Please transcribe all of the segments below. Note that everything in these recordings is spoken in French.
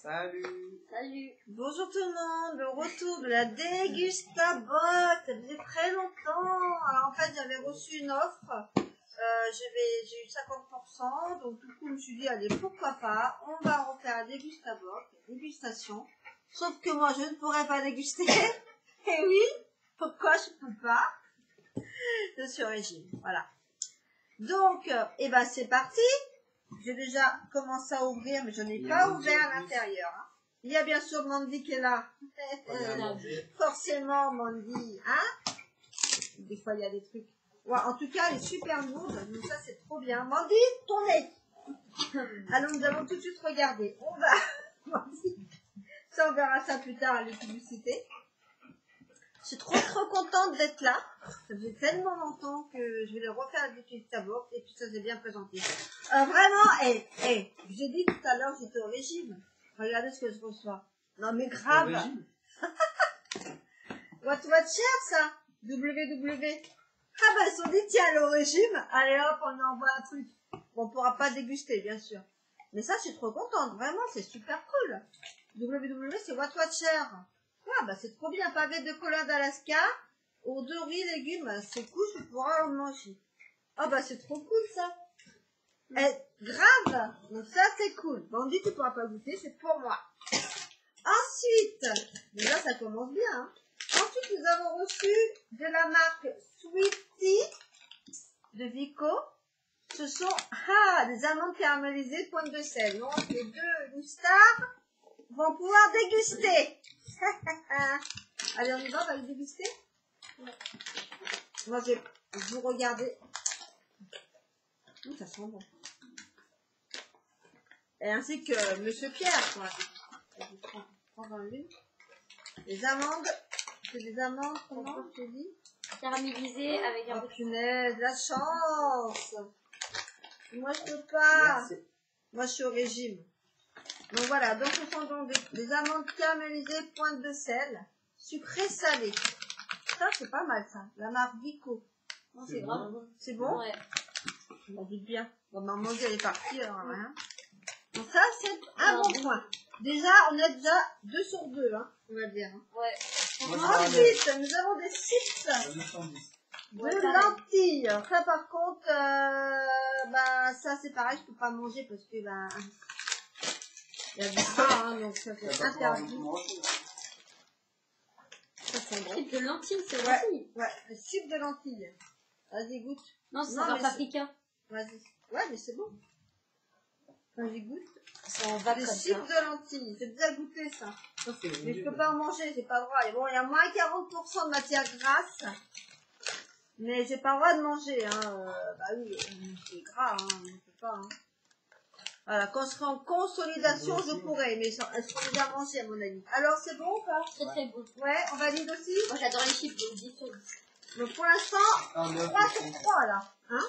Salut. Salut. Bonjour tout le monde, le retour de la Dégustabox, ça faisait très longtemps. Alors en fait j'avais reçu une offre, j'ai eu 50%, donc du coup je me suis dit allez pourquoi pas, on va refaire la Dégustabox, la dégustation. Sauf que moi je ne pourrais pas déguster, et oui, pourquoi je peux pas? Je suis au régime, voilà. Donc, et ben c'est parti. J'ai déjà commencé à ouvrir, mais je n'ai pas ouvert à l'intérieur. Hein. Il y a bien sûr Mandy qui est là. Forcément, Mandy. Hein, des fois, il y a des trucs. Ouais, en tout cas, elle est super lourde. Donc ça, c'est trop bien. Mandy, ton nez. Alors, nous allons tout de suite regarder. On va... Mandy. Ça, on verra ça plus tard à la publicité. Je suis trop contente d'être là. Ça faisait tellement longtemps que je vais le refaire à Dégustabox et puis ça s'est bien présenté. Vraiment, j'ai dit tout à l'heure que j'étais au régime. Regardez ce que je reçois. Non mais grave. What share ça? WW. Ah bah ils sont dit tiens le régime. Allez hop on envoie un truc. Bon, on pourra pas déguster bien sûr. Mais ça je suis trop contente. Vraiment c'est super cool. WW c'est What share. Ah bah c'est trop bien, pavé de cola d'Alaska, aux 2 riz, légumes, c'est cool, je pourrais en manger. Ah bah c'est trop cool ça. Grave, donc ça c'est cool. Bandit tu pourras pas goûter, c'est pour moi. Ensuite, déjà ça commence bien. Hein. Ensuite nous avons reçu de la marque Sweetie de Vico. Ce sont des amandes caramélisées pointe de sel. Donc les deux stars vont pouvoir déguster. Allez, on y va, on va les déguster. Ouais. Moi, je vais vous regarder. Ça sent bon. Et ainsi que Monsieur Pierre, quoi. Je prends dans l'une. Les amandes, c'est des amandes, comment je te dis? Caramélisé avec un peu de punaise, la chance. Moi, je peux pas. Merci. Moi, je suis au régime. Donc voilà, donc ce sont donc des amandes caramélisées pointe de sel, sucré salé. Ça c'est pas mal ça, la marque Vico. C'est grave bon. C'est bon? Ouais. Je m'en doute bien. Bon, ma manger elle est partie alors rien. Donc ça c'est un bon point. Déjà on est déjà 2 sur 2 hein, on va dire. Ouais. Ensuite nous avons des chips de lentilles. Ça par contre, bah ça c'est pareil, je peux pas manger parce que bah il y a du gras, hein, donc ça fait interdit. Ça sent bon. De lentilles, c'est lentilles. Ouais, le sucre de lentilles. Vas-y, goûte. Non, c'est un paprika. Vas-y. Ouais, mais c'est bon. Vas-y, goûte. Ça en va le comme sucre ça. de lentilles. J'ai déjà goûté ça. Mais je peux pas en manger, j'ai pas le droit. Et bon, il y a moins 40% de matière grasse. Mais j'ai pas le droit de manger. Hein. Bah oui, c'est gras, hein. On ne peut pas. Hein. Voilà, quand je serai en consolidation, je pourrai, mais elles seront déjà mangées à mon avis. Alors, c'est bon ou pas? C'est très bon. Ouais, on valide aussi? Moi, j'adore les chips, donc 10 sur 10. Donc, pour l'instant, 3 sur 3, là. Hein?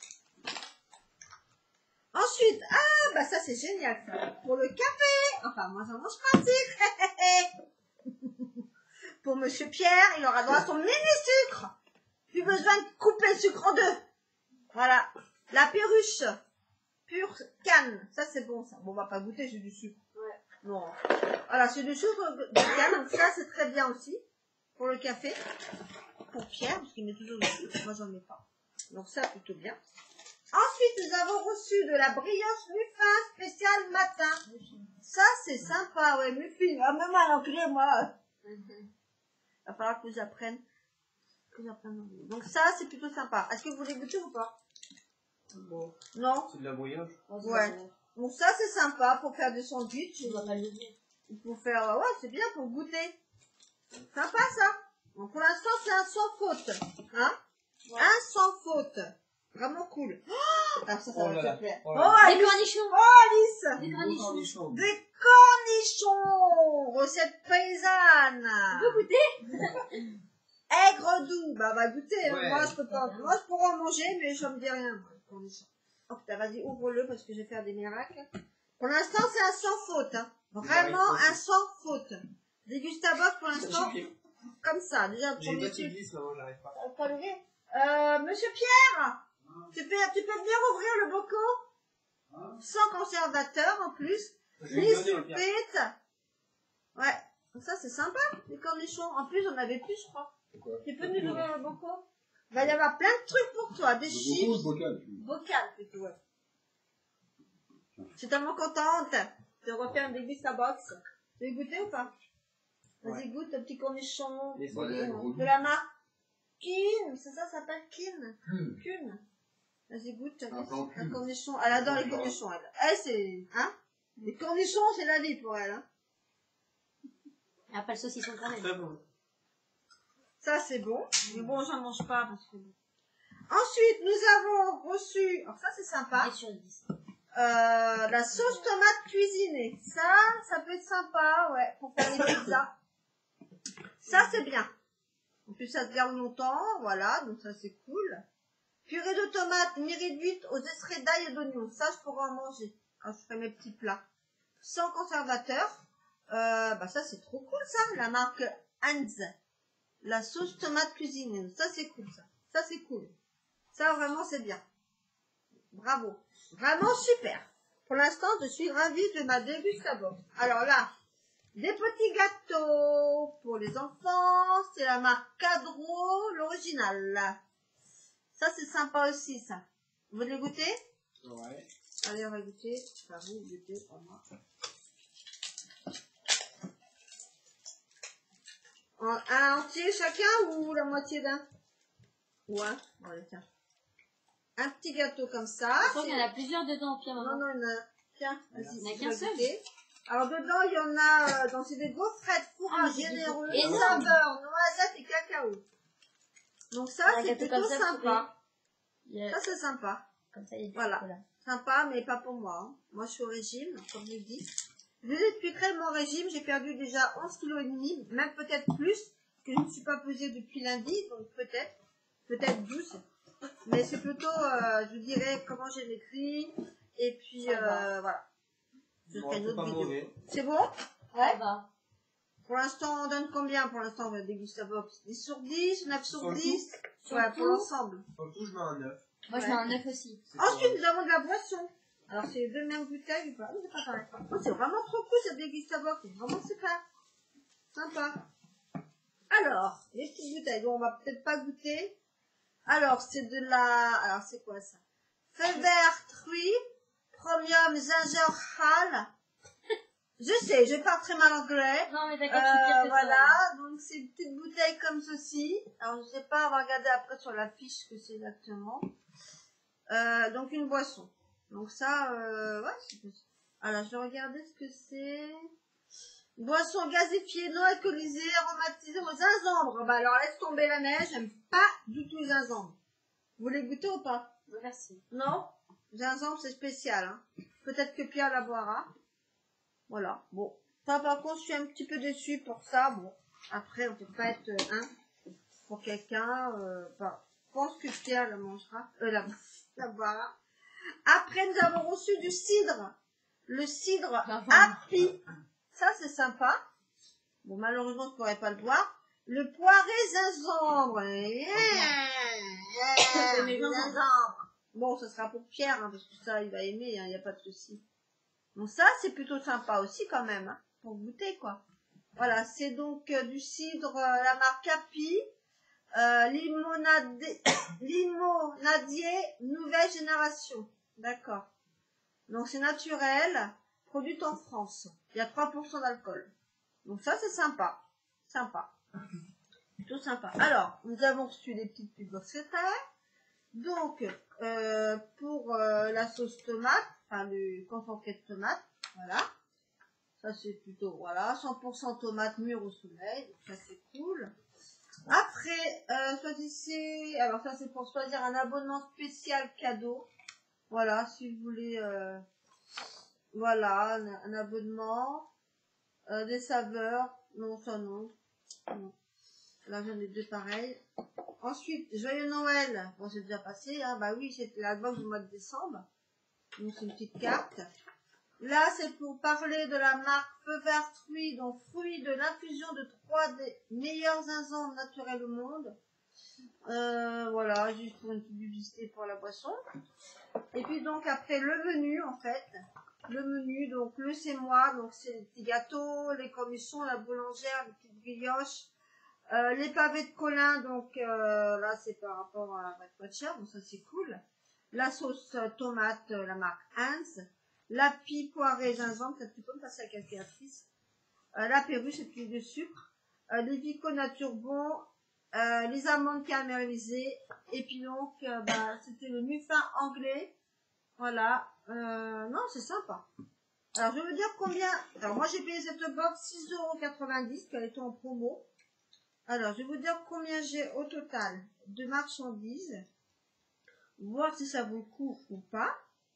Ensuite, bah ça, c'est génial, ça. Pour le café, enfin, moi, j'en mange pas de sucre. Pour Monsieur Pierre, il aura droit à son mini-sucre. Plus besoin de couper le sucre en 2. Voilà. La perruche. Pure canne, ça c'est bon ça. Bon, on va pas goûter, j'ai du sucre. Ouais. Bon. Voilà, c'est du sucre de canne, donc ça c'est très bien aussi. Pour le café. Pour Pierre, parce qu'il met toujours du sucre. Moi j'en ai pas. Donc ça plutôt bien. Ensuite, nous avons reçu de la brioche muffin spécial matin. Ça c'est sympa, ouais, muffin. Ah, même à l'anglais, moi. Il va falloir que j'apprenne. Donc ça c'est plutôt sympa. Est-ce que vous voulez goûter ou pas? Bon. Non. C'est de la brioche. Ouais. Donc ça c'est sympa pour faire des sandwichs. Pour faire, ouais, c'est bien pour goûter. Sympa ça. Donc pour l'instant c'est un sans faute, hein. Ouais. Un sans faute. Vraiment cool. Oh alors ça va te plaire. Oh, Alice. Des cornichons. Oh Alice. Des cornichons. Des cornichons. Recette paysanne. Tu peux goûter? Aigre doux. Bah va goûter. Ouais. Moi je peux pas. Moi je pourrais en manger mais je me dis rien. Oh putain, vas-y, ouvre-le parce que je vais faire des miracles. Pour l'instant, c'est un sans faute. Hein. Vraiment un sans faute. Dégustabox pour l'instant, comme ça. Déjà, le premier truc. J'arrive pas. Pas lever. Monsieur Pierre, tu peux venir ouvrir le bocal sans conservateur en plus. Les sulpites. Ouais. Donc ça, c'est sympa, les cornichons. En plus, on avait plus, je crois. Tu peux nous ouvrir le bocal? Il va y avoir plein de trucs pour toi. Des chips. Bocal, plutôt, ouais. Je suis tellement contente de refaire un dégustabox. Tu veux goûter ou pas? Vas-y, goûte le petit cornichon. De la marque Kin. C'est ça, ça s'appelle Kin. Kun. Vas-y, goûte. Un cornichon. Elle adore les cornichons, elle. Elle, c'est... Hein? Les cornichons, c'est la vie pour elle, hein. Et après le saucisson quand même. Très bon. Ça, c'est bon. Mais bon, j'en mange pas parce que... Ensuite, nous avons reçu... Alors ça, c'est sympa. 10 sur 10. La sauce tomate cuisinée. Ça peut être sympa, ouais, pour faire les pizzas. Ça, c'est bien. En plus, ça se garde longtemps, voilà, donc ça, c'est cool. Purée de tomates mi-réduite aux extraits d'ail et d'oignon. Ça, je pourrais en manger quand je ferai mes petits plats. Sans conservateur. Bah ça, c'est trop cool, ça. La marque Hans. La sauce tomate cuisinée. Ça, c'est cool, ça. Ça, c'est cool. Ça, vraiment, c'est bien. Bravo. Vraiment super. Pour l'instant, je suis ravie de ma dégustation. Alors là, des petits gâteaux pour les enfants. C'est la marque Cadro, l'original. Ça, c'est sympa aussi, ça. Vous voulez goûter? Ouais. Allez, on va goûter. Enfin, vous goûtez, pas moi. Un entier chacun ou la moitié d'un? Ouais. Allez, tiens. Un petit gâteau comme ça. Je crois qu'il y en a plusieurs dedans, Pierre. Non, non, il y en a. Tiens, vas-y. Il n'y en a tu qu'un vas seul. goûter. Alors, dedans, il y en a. Donc, c'est des gaufrettes fourrage c'est généreux. des Et gaufres saveur, noisette et cacao. Donc, ça, Un c'est gâteau plutôt comme ça, sympa. Il y a- Ça, c'est sympa. Comme ça, il y a du Voilà. chocolat. Sympa, mais pas pour moi. Hein. Moi, je suis au régime, comme je l'ai dit. Je expliquerai mon régime. J'ai perdu déjà 11,5 kg, même peut-être plus, que je ne suis pas pesée depuis lundi. Donc, peut-être 12. Mais c'est plutôt, je vous dirais comment j'ai maigri. Et puis, voilà. Je ferai une autre vidéo. C'est bon? Ouais. Bah. Pour l'instant, on donne combien? Pour l'instant, on va déguster box. 10 sur 10, 9 sur Sur le 10. Sur Voilà, le pour tout. l'ensemble. Sur le coup, je mets un 9. Moi, je mets un 9 aussi. Ensuite, nous avons de la boisson. Alors, c'est les deux mêmes bouteilles ou pas? Non, c'est pas pareil. Oh, c'est vraiment trop cool cette dégustabox. C'est vraiment super. Sympa. Alors, les petites bouteilles. Bon, on va peut-être pas goûter. Alors, c'est de la... Alors, c'est quoi ça? Feuille verte, fruits, premium, ginger, hal. Je sais, je parle très mal anglais. Non, mais d'accord, je suis pire que toi. Voilà, donc c'est une petite bouteille comme ceci. Alors, je sais pas, on va regarder après sur la fiche que c'est exactement. Donc, une boisson. Donc ça, ouais, c'est possible. Alors, je vais regarder ce que c'est. Boisson gazéfiée, non alcoolisée, aromatisée au gingembre. Bah alors, laisse tomber la neige, j'aime pas du tout le gingembre. Vous voulez goûter ou pas? Merci. Non? Gingembre, c'est spécial. Hein. Peut-être que Pierre la boira. Voilà, bon. Ça, par contre, je suis un petit peu déçue pour ça. Bon, après, on peut pas être pour quelqu'un. Enfin, je pense que Pierre la mangera. La boira. Après, nous avons reçu du cidre. Le cidre Happy. Ça, c'est sympa. Bon, malheureusement, je ne pourrais pas le boire. Le poiré gingembre. Gingembre. Bon, ce sera pour Pierre, hein, parce que ça, il va aimer, il n'y a pas de souci. Donc ça, c'est plutôt sympa aussi quand même, hein, pour goûter, quoi. Voilà, c'est donc du cidre, la marque Happy. Limonadier nouvelle génération. D'accord. Donc c'est naturel, produit en France. Il y a 3% d'alcool. Donc ça c'est sympa. Sympa. Plutôt sympa. Alors, nous avons reçu des petites publicitaires. Donc, pour la sauce tomate, enfin le concentré de tomate, voilà. Ça c'est plutôt, voilà, 100% tomate mûre au soleil. Donc ça c'est cool. Après, choisissez, alors ça c'est pour choisir un abonnement spécial cadeau. Voilà, si vous voulez, voilà, un abonnement, des saveurs, non, ça non. Non. Là j'en ai deux pareils. Ensuite, Joyeux Noël, bon c'est déjà passé, hein, bah oui, c'était la box du mois de décembre. Donc c'est une petite carte. Là, c'est pour parler de la marque Feu Vert Fruits, donc fruits de l'infusion de 3 des meilleurs gingembre naturels au monde. Voilà, juste pour une petite publicité pour la boisson. Et puis donc après le menu, en fait, le menu, donc le c'est moi, donc c'est les petits gâteaux, les cornichons, la boulangère, les petites brioches, les pavés de Colin, donc là c'est par rapport à Red Watcher, donc ça c'est cool. La sauce tomate, la marque Heinz, la pie poirée gingembre, peut-être tu peux me passer la calculatrice, la perruche, c'est plus de sucre, les Vico Nature Bon, les amandes caramélisées, et puis donc c'était le muffin anglais, voilà, non c'est sympa. Alors je veux dire combien, alors moi j'ai payé cette box 6,90 €, qu'elle était en promo. Alors je vais vous dire combien j'ai au total de marchandises, voir si ça vaut le coup ou pas.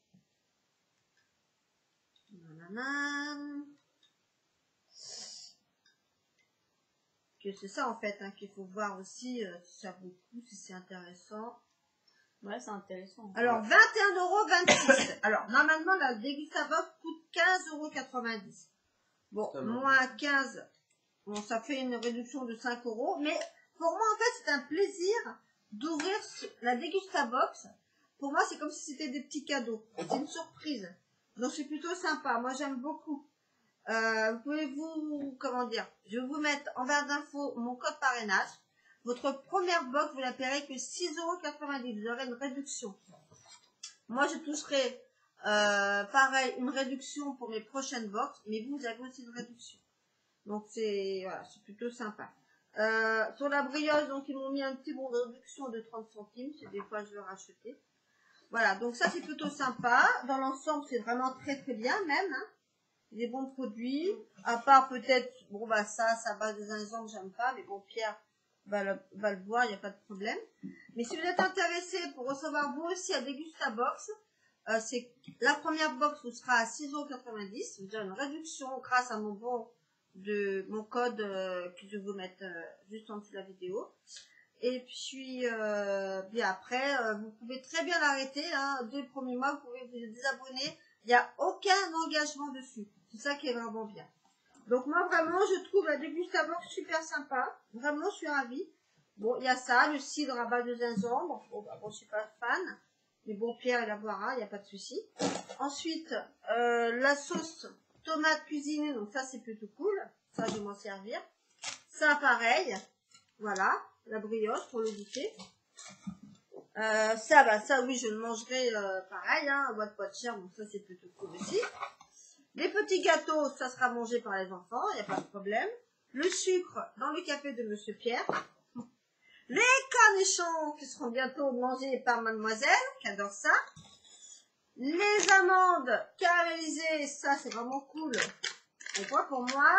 Que c'est ça en fait, hein, qu'il faut voir aussi si ça vaut le coup, si c'est intéressant. Ouais, c'est intéressant. Alors 21,26 €. Alors normalement la Degustabox coûte 15,90 €. Bon, moins 15, bon, ça fait une réduction de 5 €. Mais pour moi en fait c'est un plaisir d'ouvrir la Degustabox. Pour moi c'est comme si c'était des petits cadeaux. C'est une surprise. Donc c'est plutôt sympa. Moi j'aime beaucoup. Vous pouvez comment dire, je vais vous mettre en barre d'infos mon code parrainage. Votre première box, vous la paierez que 6,90 €. Vous aurez une réduction. Moi, je toucherai, pareil, une réduction pour mes prochaines box, mais vous avez aussi une réduction. Donc, voilà, c'est plutôt sympa. Sur la brioche, donc, ils m'ont mis un petit bon de réduction de 30 centimes. C'est des fois, je vais racheter. Voilà, donc ça, c'est plutôt sympa. Dans l'ensemble, c'est vraiment très, très bien, même, hein. Des bons produits, à part peut-être, bon bah ça base de gingembre, j'aime pas, mais bon Pierre va le boire, il n'y a pas de problème. Mais si vous êtes intéressé pour recevoir vous aussi à Degustabox, c'est la première box vous sera à 6,90 €, vous aurez une réduction grâce à mon code que je vais vous mettre juste en dessous de la vidéo. Et puis bien après, vous pouvez très bien l'arrêter, hein, 2 premiers mois, vous pouvez vous désabonner, il n'y a aucun engagement dessus. C'est ça qui est vraiment bien. Donc moi vraiment je trouve la Degustabox super sympa. Vraiment je suis ravie. Bon il y a ça, le cidre à base de gingembre. Bon, je suis pas fan. Mais bon Pierre il la boira, il n'y a pas de souci. Ensuite la sauce tomate cuisinée. Donc ça c'est plutôt cool. Ça je vais m'en servir. Ça pareil. Voilà. La brioche pour le goûter. Ça oui je le mangerai pareil. Hein, boîte Watcher. Donc ça c'est plutôt cool aussi. Les petits gâteaux, ça sera mangé par les enfants, il n'y a pas de problème. Le sucre dans le café de Monsieur Pierre. Les cornichons qui seront bientôt mangés par Mademoiselle, qui adore ça. Les amandes caramélisées, ça c'est vraiment cool. On voit pour moi.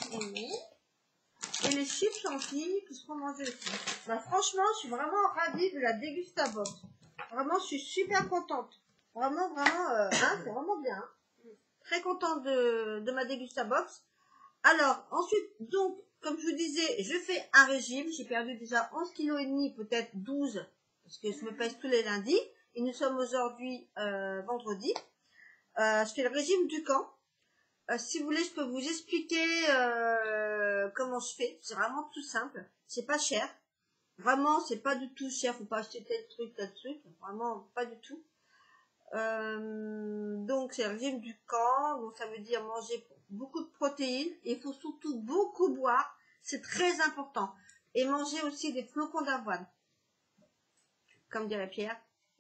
Et les chips chantilly qui seront mangés aussi. Bah, franchement, je suis vraiment ravie de la Degustabox. Vraiment, je suis super contente. Vraiment, hein, c'est vraiment bien. Hein. Très contente de ma Degustabox. Alors, ensuite, donc, comme je vous disais, je fais un régime. J'ai perdu déjà 11,5 kg, peut-être 12, parce que je me pèse tous les lundis. Et nous sommes aujourd'hui vendredi. Je fais le régime du camp. Si vous voulez, je peux vous expliquer comment je fais. C'est vraiment tout simple. C'est pas cher. Vraiment, c'est pas du tout cher. Faut pas acheter tel truc. Vraiment, pas du tout. Donc c'est le régime du camp, donc ça veut dire manger beaucoup de protéines, et il faut surtout beaucoup boire, c'est très important, et manger aussi des flocons d'avoine, comme dirait Pierre.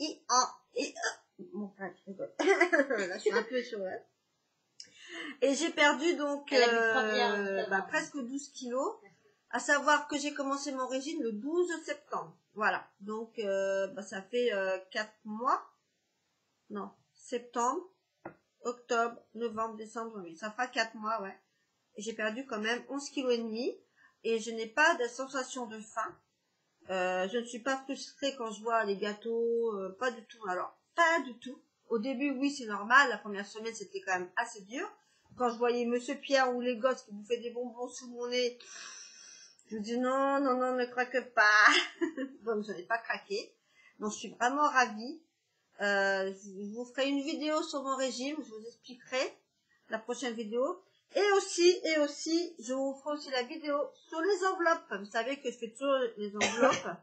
Bon, là, je suis un peu sur elle. Et j'ai perdu donc presque 12 kilos, à savoir que j'ai commencé mon régime le 12 septembre, voilà, donc ça fait 4 mois. Non, septembre, octobre, novembre, décembre, janvier. Ça fera 4 mois, ouais. Et j'ai perdu quand même 11,5 kg. Et je n'ai pas de sensation de faim. Je ne suis pas frustrée quand je vois les gâteaux. Pas du tout. Alors, pas du tout. Au début, oui, c'est normal. La première semaine, c'était quand même assez dur. Quand je voyais Monsieur Pierre ou les gosses qui bouffaient des bonbons sous mon nez, je me dis non, ne craque pas. Bon, je n'ai pas craqué. Donc, je suis vraiment ravie. Je vous ferai une vidéo sur mon régime, je vous expliquerai la prochaine vidéo. Et aussi, je vous ferai aussi la vidéo sur les enveloppes. Vous savez que je fais toujours les enveloppes.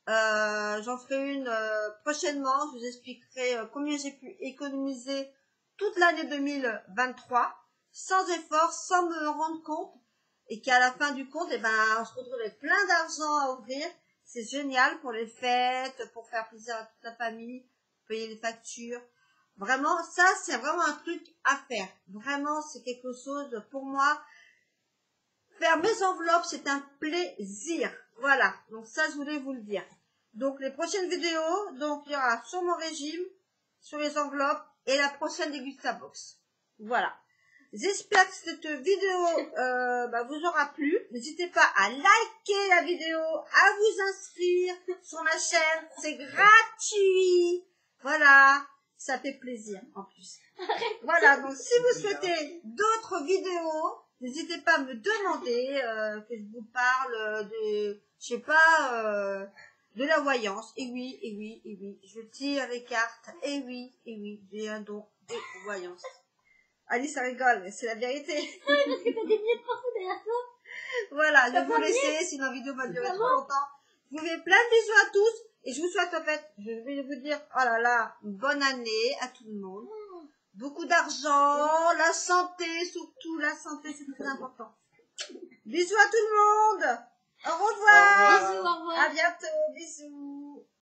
J'en ferai une prochainement. Je vous expliquerai combien j'ai pu économiser toute l'année 2023, sans effort, sans me rendre compte, et qu'à la fin du compte, eh ben, on se retrouve avec plein d'argent à ouvrir. C'est génial pour les fêtes, pour faire plaisir à toute la famille, payer les factures. Vraiment, ça, c'est vraiment un truc à faire. Vraiment, c'est quelque chose, pour moi, faire mes enveloppes, c'est un plaisir. Voilà, donc ça, je voulais vous le dire. Donc, les prochaines vidéos, donc, il y aura sur mon régime, sur les enveloppes, et la prochaine Dégustabox. Voilà. J'espère que cette vidéo vous aura plu. N'hésitez pas à liker la vidéo, à vous inscrire sur ma chaîne. C'est gratuit. Voilà. Ça fait plaisir en plus. Voilà. Donc si vous souhaitez d'autres vidéos, n'hésitez pas à me demander que je vous parle de, je sais pas, de la voyance. Et oui, et oui, et oui. Je tire les cartes. Et oui, j'ai un don de voyance. Alice, ça rigole, mais c'est la vérité. Oui, parce que t'as des miettes partout derrière toi. Voilà, je vais vous laisser, sinon la vidéo va durer trop longtemps. Je vous fais plein de bisous à tous, et je vous souhaite en fait, je vais vous dire, oh là là, une bonne année à tout le monde. Beaucoup d'argent, la santé, surtout la santé, c'est très important. Bisous à tout le monde. Au revoir. Bisous, au revoir. À bientôt, bisous.